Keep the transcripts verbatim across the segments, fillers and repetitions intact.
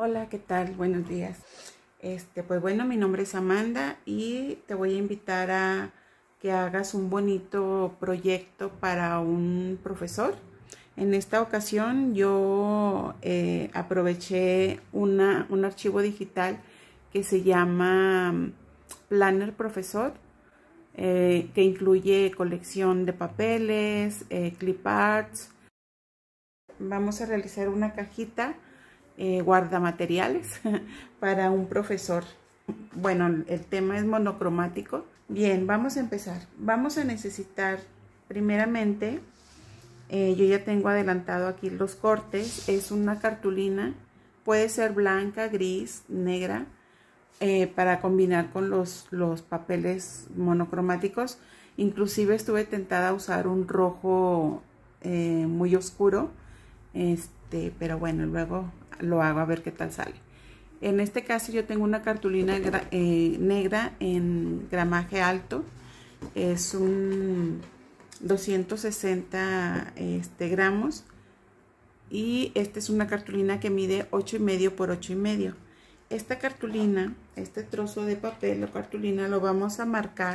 Hola, ¿qué tal? Buenos días. Este, pues bueno, mi nombre es Amanda y te voy a invitar a que hagas un bonito proyecto para un profesor. En esta ocasión yo eh, aproveché una, un archivo digital que se llama Planner Profesor, eh, que incluye colección de papeles, eh, clip arts. Vamos a realizar una cajita Eh, guardamateriales para un profesor. Bueno, el tema es monocromático. Bien, vamos a empezar. Vamos a necesitar primeramente, eh, yo ya tengo adelantado aquí los cortes. Es una cartulina, puede ser blanca, gris, negra, eh, para combinar con los, los papeles monocromáticos. Inclusive estuve tentada a usar un rojo eh, muy oscuro, este, pero bueno, luego lo hago a ver qué tal sale. En este caso yo tengo una cartulina eh, negra en gramaje alto. Es un doscientos sesenta este, gramos. Y esta es una cartulina que mide ocho y medio por ocho y medio. Esta cartulina, este trozo de papel o cartulina, lo vamos a marcar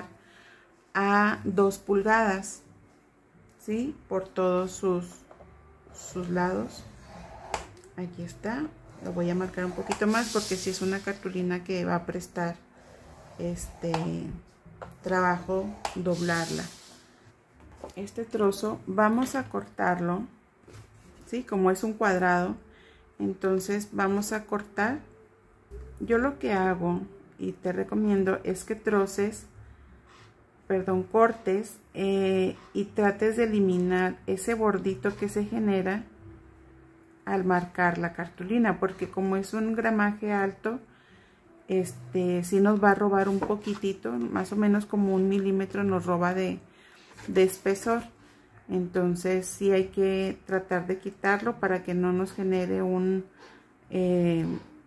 a dos pulgadas, ¿sí? Por todos sus, sus lados. Aquí está, lo voy a marcar un poquito más porque si es una cartulina que va a prestar este trabajo doblarla. Este trozo vamos a cortarlo, ¿sí? Como es un cuadrado, entonces vamos a cortar. Yo lo que hago y te recomiendo es que troces, perdón, cortes eh, y trates de eliminar ese bordito que se genera al marcar la cartulina, porque como es un gramaje alto, este sí nos va a robar un poquitito, más o menos como un milímetro nos roba de, de espesor. Entonces sí hay que tratar de quitarlo para que no nos genere un eh,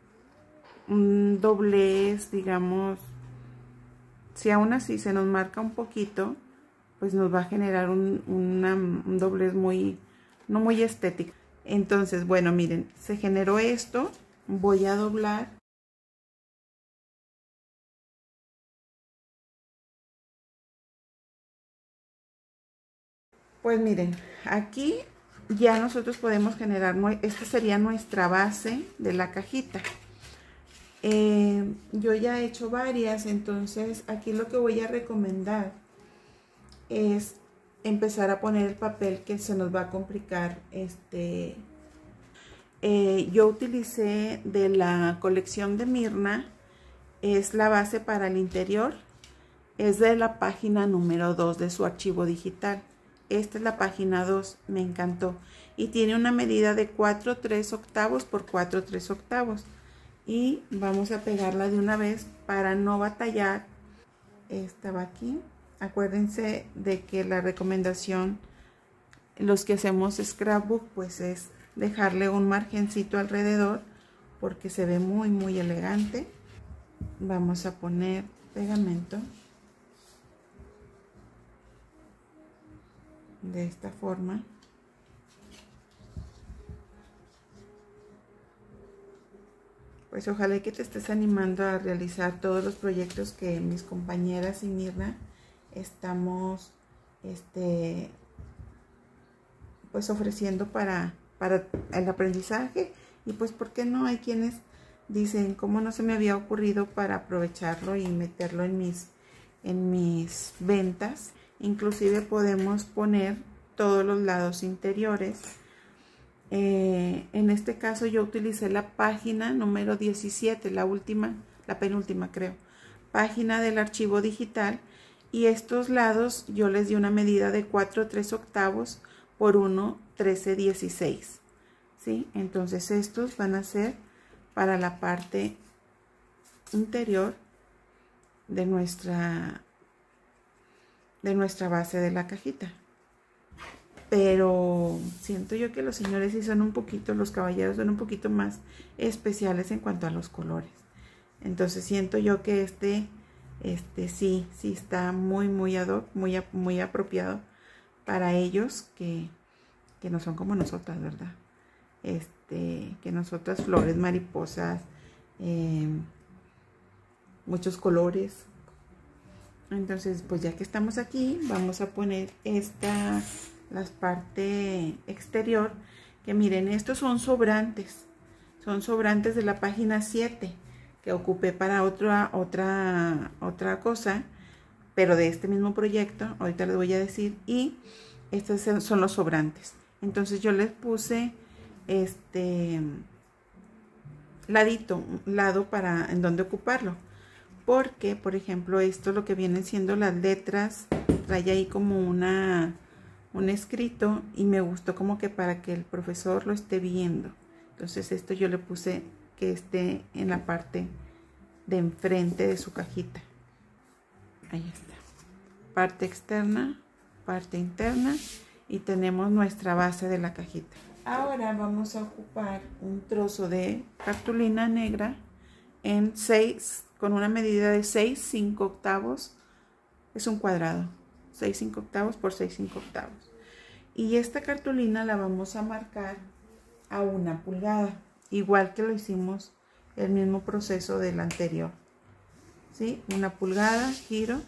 un doblez, digamos. Si aún así se nos marca un poquito, pues nos va a generar un, una, un doblez muy, no muy estético. Entonces, bueno, miren, se generó esto, voy a doblar. Pues miren, aquí ya nosotros podemos generar, esta sería nuestra base de la cajita. Eh, yo ya he hecho varias, entonces aquí lo que voy a recomendar es empezar a poner el papel, que se nos va a complicar. Este, eh, yo utilicé de la colección de Myrna, es la base para el interior, es de la página número dos de su archivo digital. Esta es la página dos, me encantó, y tiene una medida de cuatro tres octavos por cuatro tres octavos, y vamos a pegarla de una vez para no batallar. Esta va aquí. Acuérdense de que la recomendación, los que hacemos scrapbook, pues es dejarle un margencito alrededor porque se ve muy muy elegante. Vamos a poner pegamento de esta forma. Pues ojalá que te estés animando a realizar todos los proyectos que mis compañeras y Myrna estamos este, pues ofreciendo para, para el aprendizaje. Y pues, ¿por qué no? Hay quienes dicen, ¿cómo no se me había ocurrido para aprovecharlo y meterlo en mis, en mis ventas? Inclusive podemos poner todos los lados interiores. Eh, en este caso yo utilicé la página número diecisiete, la última, la penúltima creo, página del archivo digital, y estos lados yo les di una medida de cuatro tres octavos por uno trece dieciséis, ¿sí? Entonces estos van a ser para la parte interior de nuestra, de nuestra base de la cajita. Pero siento yo que los señores sí son un poquito, los caballeros son un poquito más especiales en cuanto a los colores. Entonces siento yo que este, este sí, sí está muy, muy ad hoc, muy, muy apropiado para ellos que, que no son como nosotras, ¿verdad? Este, este, que nosotras flores, mariposas, eh, muchos colores. Entonces, pues ya que estamos aquí, vamos a poner esta, la parte exterior, que miren, estos son sobrantes, son sobrantes de la página siete, que ocupé para otra, otra, otra cosa, pero de este mismo proyecto, ahorita les voy a decir, y estos son los sobrantes. Entonces yo les puse este ladito, un lado para en donde ocuparlo. Porque, por ejemplo, esto lo que vienen siendo las letras, trae ahí como una, un escrito y me gustó como que para que el profesor lo esté viendo. Entonces esto yo le puse que esté en la parte de enfrente de su cajita. Ahí está. Parte externa, parte interna y tenemos nuestra base de la cajita. Ahora vamos a ocupar un trozo de cartulina negra en seis, con una medida de seis cinco octavos, es un cuadrado, seis cinco octavos por seis cinco octavos. Y esta cartulina la vamos a marcar a una pulgada, igual que lo hicimos el mismo proceso del anterior. ¿Sí? Una pulgada, giro,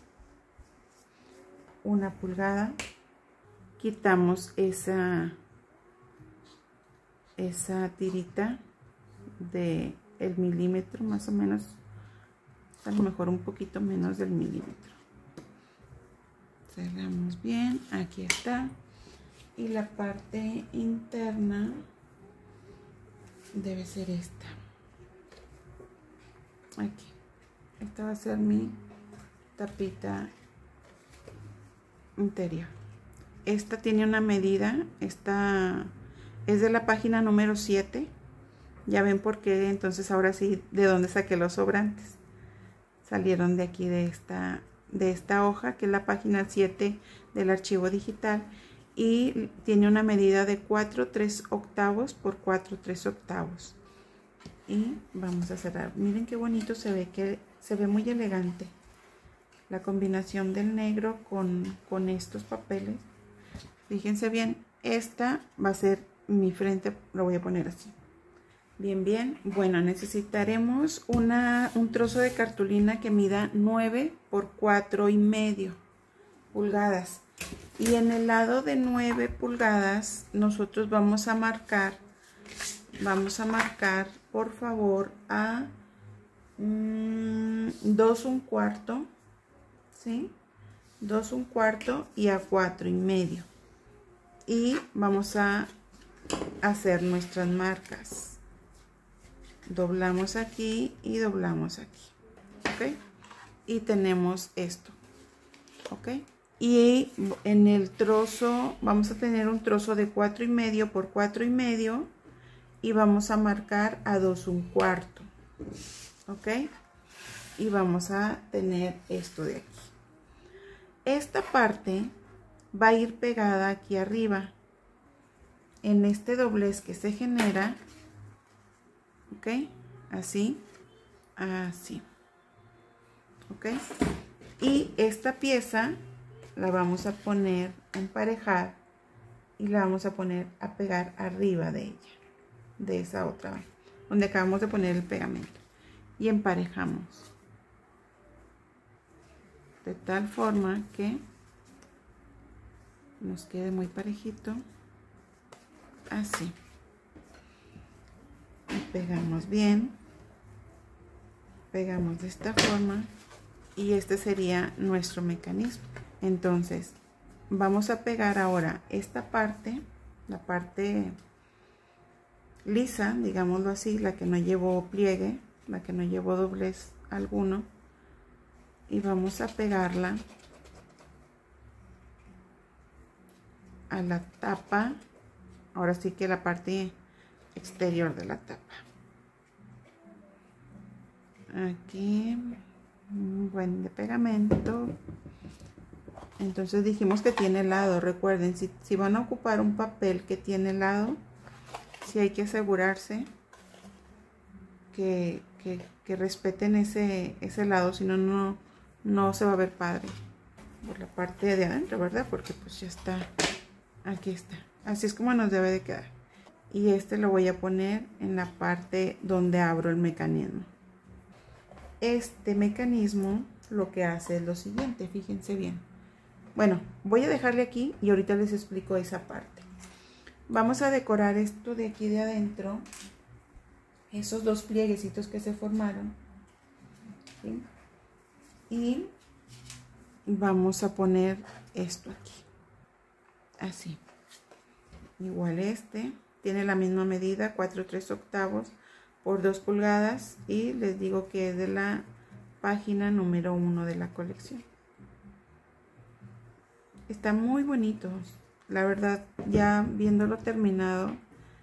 una pulgada, quitamos esa, esa tirita de el milímetro, más o menos, a lo mejor un poquito menos del milímetro. Cerramos bien, aquí está. Y la parte interna debe ser esta. Aquí. Esta va a ser mi tapita interior. Esta tiene una medida, esta es de la página número siete. Ya ven por qué, entonces ahora sí, de dónde saqué los sobrantes. Salieron de aquí, de esta, de esta hoja, que es la página siete del archivo digital. Y tiene una medida de cuatro tres octavos por cuatro tres octavos. Y vamos a cerrar. Miren qué bonito se ve, que se ve muy elegante. La combinación del negro con, con estos papeles. Fíjense bien, esta va a ser mi frente, lo voy a poner así. Bien, bien. Bueno, necesitaremos una, un trozo de cartulina que mida nueve por cuatro y medio pulgadas. Y en el lado de nueve pulgadas nosotros vamos a marcar, vamos a marcar, por favor, a mmm, dos un cuarto, ¿sí? dos un cuarto y a cuatro y medio. Y vamos a hacer nuestras marcas. Doblamos aquí y doblamos aquí, ¿ok? Y tenemos esto, ¿ok? Y en el trozo vamos a tener un trozo de cuatro y medio por cuatro y medio y vamos a marcar a dos un cuarto, ¿ok? Y vamos a tener esto de aquí. Esta parte va a ir pegada aquí arriba en este doblez que se genera. Ok, así, así, ok, y esta pieza la vamos a poner a emparejar y la vamos a poner a pegar arriba de ella, de esa otra, donde acabamos de poner el pegamento, y emparejamos de tal forma que nos quede muy parejito, así. Pegamos bien, pegamos de esta forma y este sería nuestro mecanismo. Entonces vamos a pegar ahora esta parte, la parte lisa, digámoslo así, la que no llevó pliegue, la que no llevó doblez alguno, y vamos a pegarla a la tapa, ahora sí que la parte exterior de la tapa. Aquí un buen de pegamento. Entonces dijimos que tiene lado. Recuerden, si, si van a ocupar un papel que tiene lado, sí hay que asegurarse que, que, que respeten ese, ese lado, si no, no no se va a ver padre por la parte de adentro, ¿verdad? Porque pues ya está, aquí está, así es como nos debe de quedar. y este lo voy a poner en la parte donde abro el mecanismo. Este mecanismo lo que hace es lo siguiente, fíjense bien. Bueno, voy a dejarle aquí y ahorita les explico esa parte. Vamos a decorar esto de aquí de adentro, esos dos plieguecitos que se formaron, ¿sí? Y vamos a poner esto aquí, así. Igual este tiene la misma medida, cuatro tres octavos por dos pulgadas, y les digo que es de la página número uno de la colección. Está muy bonito, la verdad, ya viéndolo terminado,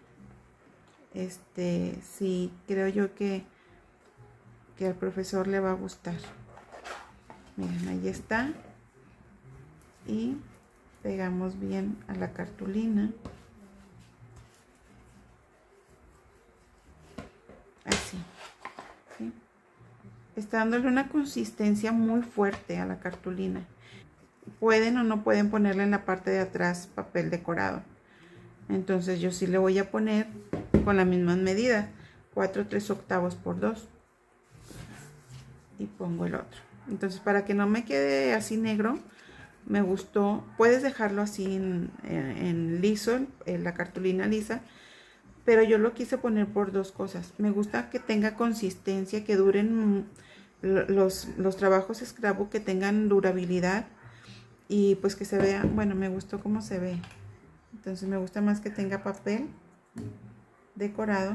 este sí creo yo que que al profesor le va a gustar. Miren, ahí está, y pegamos bien a la cartulina, así, ¿sí? Está dándole una consistencia muy fuerte a la cartulina. Pueden o no pueden ponerle en la parte de atrás papel decorado, entonces yo sí le voy a poner con la misma medida, cuatro tres octavos por dos, y pongo el otro. Entonces, para que no me quede así negro, me gustó, puedes dejarlo así en, en, en liso, en la cartulina lisa, pero yo lo quise poner por dos cosas. Me gusta que tenga consistencia, que duren los, los trabajos scrapbook, que tengan durabilidad, y pues que se vea, bueno, me gustó cómo se ve. Entonces me gusta más que tenga papel decorado.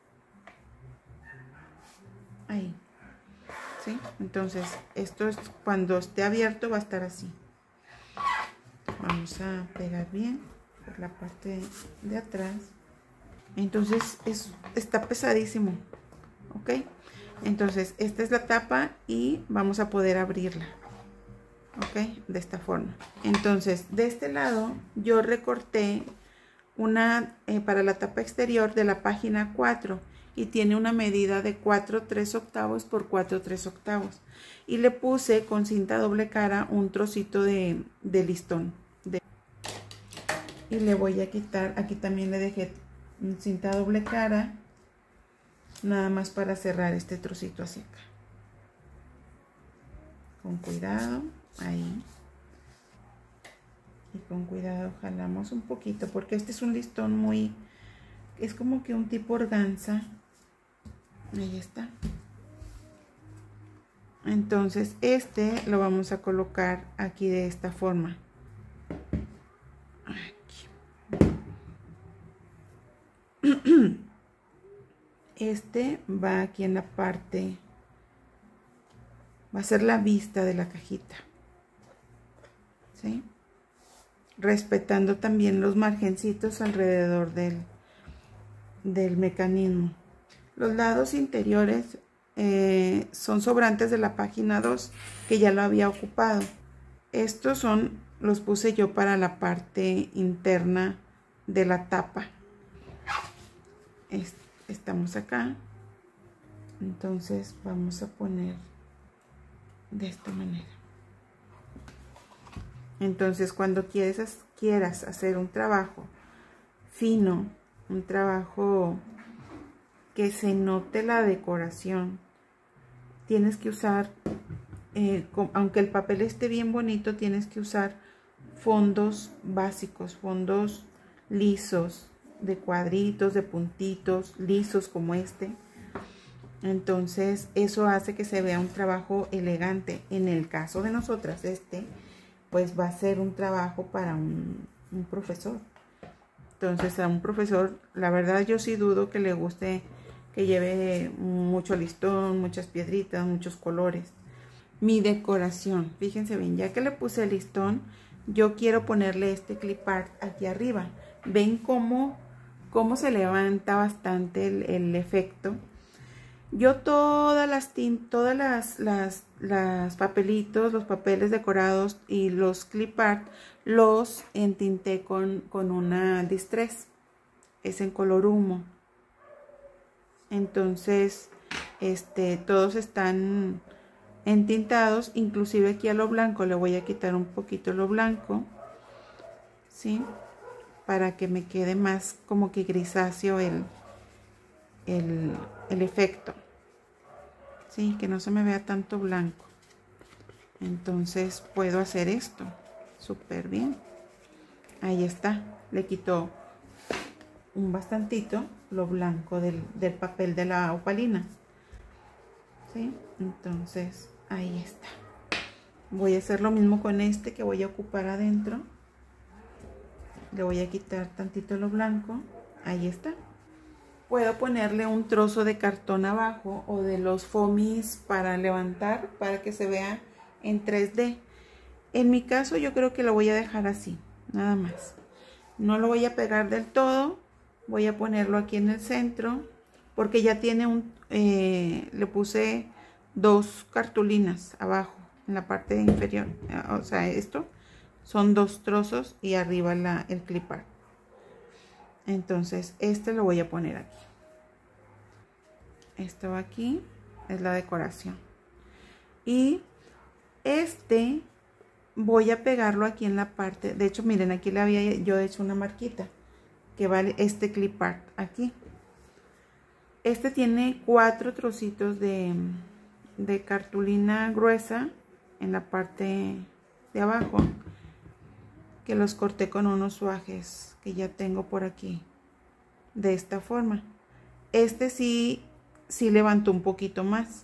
Ahí. ¿Sí? Entonces esto es cuando esté abierto, va a estar así. Vamos a pegar bien por la parte de atrás. Entonces es, está pesadísimo, ok. Entonces esta es la tapa y vamos a poder abrirla, ok, de esta forma. Entonces de este lado yo recorté una eh, para la tapa exterior de la página cuatro, y tiene una medida de cuatro tres octavos por cuatro tres octavos, y le puse con cinta doble cara un trocito de, de listón de, y le voy a quitar, aquí también le dejé cinta doble cara, nada más para cerrar este trocito hacia acá, con cuidado, ahí, y con cuidado jalamos un poquito, porque este es un listón muy, es como que un tipo organza. Ahí está. Entonces este lo vamos a colocar aquí de esta forma. Aquí. Este va aquí en la parte, va a ser la vista de la cajita, ¿sí? Respetando también los margencitos alrededor del, del mecanismo. Los lados interiores eh, son sobrantes de la página dos, que ya lo había ocupado. Estos son, los puse yo para la parte interna de la tapa. Es, estamos acá. Entonces vamos a poner de esta manera. Entonces cuando quieres, quieras hacer un trabajo fino, un trabajo que se note la decoración, tienes que usar, eh, aunque el papel esté bien bonito, tienes que usar fondos básicos, fondos lisos, de cuadritos, de puntitos, lisos como este. Entonces eso hace que se vea un trabajo elegante. En el caso de nosotras, este pues va a ser un trabajo para un, un profesor. Entonces a un profesor, la verdad yo sí dudo que le guste que lleve mucho listón, muchas piedritas, muchos colores. Mi decoración, fíjense bien, ya que le puse el listón, yo quiero ponerle este clip art aquí arriba. Ven cómo, cómo se levanta bastante el, el efecto. Yo todas las todas las, las, las papelitos, los papeles decorados y los clip art los entinté con, con una Distress. Es en color humo. Entonces, este, todos están entintados, inclusive aquí a lo blanco le voy a quitar un poquito lo blanco, ¿sí? para que me quede más como que grisáceo el, el, el efecto. Sí, que no se me vea tanto blanco. Entonces puedo hacer esto súper bien. Ahí está, le quito un bastantito lo blanco del, del papel de la opalina. ¿Sí? Entonces ahí está. Voy a hacer lo mismo con este que voy a ocupar adentro. Le voy a quitar tantito lo blanco. Ahí está. Puedo ponerle un trozo de cartón abajo o de los foamies para levantar, para que se vea en tres D. En mi caso yo creo que lo voy a dejar así, nada más. No lo voy a pegar del todo. Voy a ponerlo aquí en el centro porque ya tiene un... Eh, le puse dos cartulinas abajo en la parte inferior. O sea, esto son dos trozos y arriba la, el clip art. Entonces este lo voy a poner aquí. Esto aquí es la decoración. Y este voy a pegarlo aquí en la parte. De hecho, miren, aquí le había yo hecho una marquita que vale este clip art aquí. Este tiene cuatro trocitos de, de cartulina gruesa en la parte de abajo, que los corté con unos suajes que ya tengo por aquí de esta forma. Este sí, sí levantó un poquito más.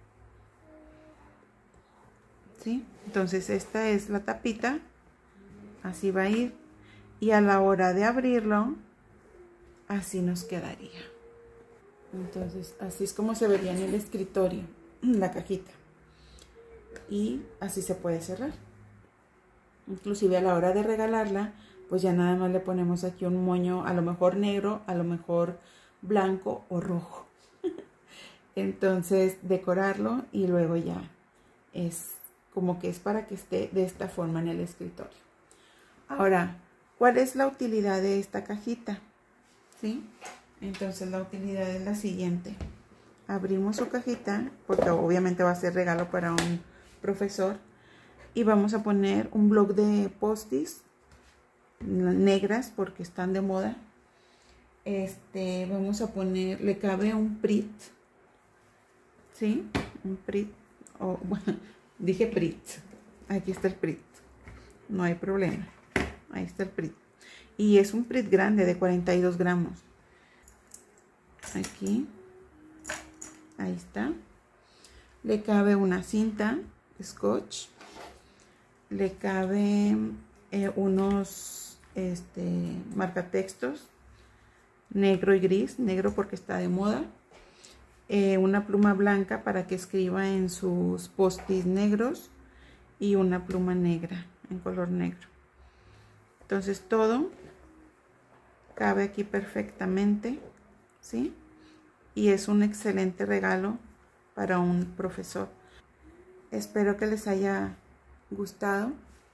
¿Sí? Entonces esta es la tapita, así va a ir, y a la hora de abrirlo así nos quedaría. Entonces así es como se vería en el escritorio la cajita, y así se puede cerrar. Inclusive a la hora de regalarla, pues ya nada más le ponemos aquí un moño, a lo mejor negro, a lo mejor blanco o rojo. Entonces decorarlo y luego ya es como que es para que esté de esta forma en el escritorio. Ahora, ¿cuál es la utilidad de esta cajita? ¿Sí? Entonces la utilidad es la siguiente. Abrimos su cajita, porque obviamente va a ser regalo para un profesor. Y vamos a poner un bloc de post-its negras porque están de moda. Este, vamos a poner, le cabe un Prit. ¿Sí? Un Prit. O, bueno, dije Prit. Aquí está el Prit. No hay problema. Ahí está el Prit. Y es un Prit grande de cuarenta y dos gramos. Aquí. Ahí está. Le cabe una cinta scotch. Le cabe eh, unos este, marcatextos negro y gris, negro porque está de moda, eh, una pluma blanca para que escriba en sus post-its negros y una pluma negra en color negro. Entonces todo cabe aquí perfectamente, ¿sí? Y es un excelente regalo para un profesor. Espero que les haya gustado.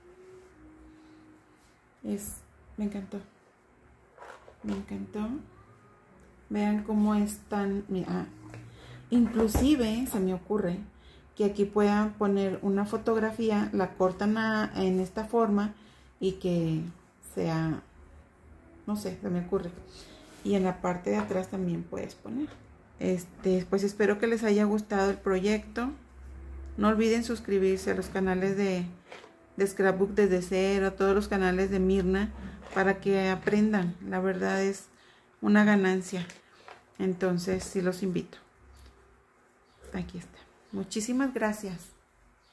Es, me encantó. Me encantó. Vean cómo están. Mira, inclusive se me ocurre que aquí puedan poner una fotografía, la cortan a, en esta forma y que sea, no sé, se me ocurre. Y en la parte de atrás también puedes poner. Este, pues espero que les haya gustado el proyecto. No olviden suscribirse a los canales de, de Scrapbook desde cero, a todos los canales de Mirna, para que aprendan. La verdad es una ganancia. Entonces sí los invito. Aquí está. Muchísimas gracias.